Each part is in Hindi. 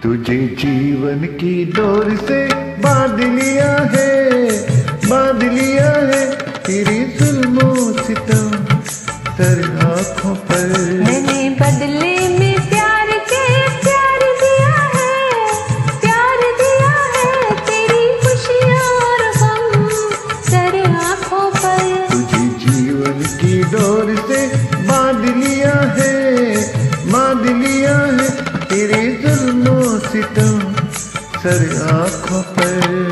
तुझे जीवन की डोर से बांध लिया है तेरी जुल्मों सितम सर आँखों पर। मैंने बदले में प्यार के प्यार दिया है तेरी खुशियाँ और गम सर आँखों पर। तुझे जीवन की डोर से बांध लिया है तेरे जुल्मों सितम सर आँखों पर।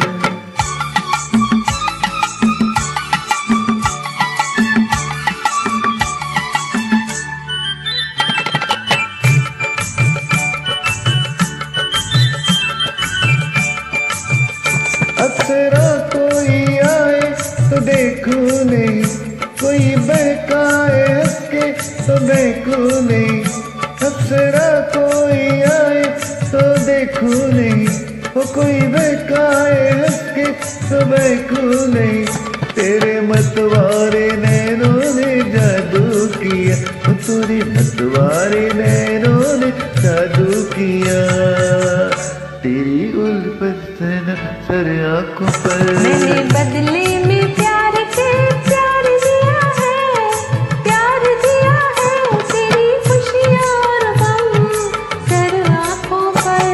अक्सरा कोई आए तो देखूं नहीं, कोई बहकाए हंस के तो देखूं नहीं। अक्सरा कोई आए तो देखूं नहीं, वो कोई बहकाए हंस के तो देखूं नहीं। तेरे मतवारे नैनों ने जादू किया, तेरे मतवारे नैनों ने जादू किया। तेरी उल्फत सर आँखों पर। मैंने बदले में प्यार के प्यार दिया है तेरी खुशियाँ और गम सर आँखों पर।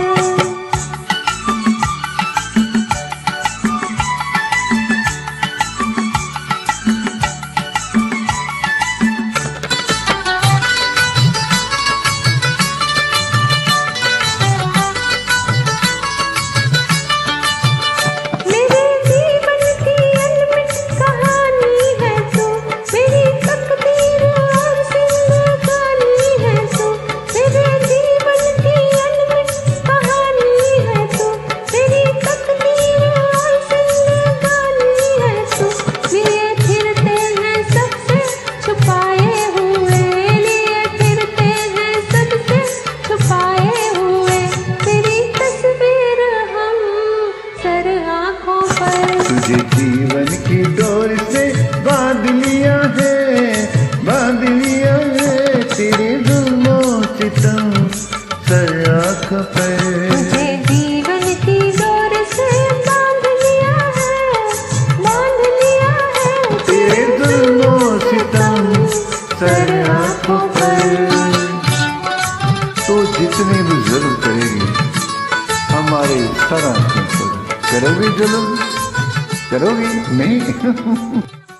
तुझे जीवन की डोर से बांध लिया है तेरे जुल्मों सितम सर आँखों पर। तुझे जीवन की डोर से बांध लिया है तेरे जुल्मों सितम सर आँखों पर। तो जितने भी जुल्म करेंगे हमारे सर आँखों पर, करोगे जुल्म? करोगी नहीं?